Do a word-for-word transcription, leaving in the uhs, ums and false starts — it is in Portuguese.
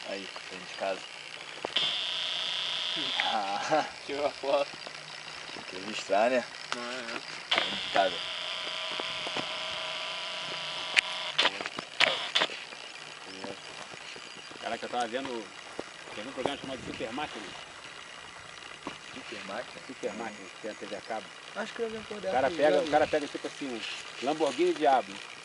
Aí, dentro de casa. Ah, tirou a foto. tem que registrar, né? Não é, é. Dentro de casa. Caraca, eu tava vendo. Teve um programa chamado Super Máquina. Super máquina? Super Máquina, que tem a T V a cabo. Acho que eu lembro por O dessa. cara pega, o cara pega tipo assim, um Lamborghini Diablo.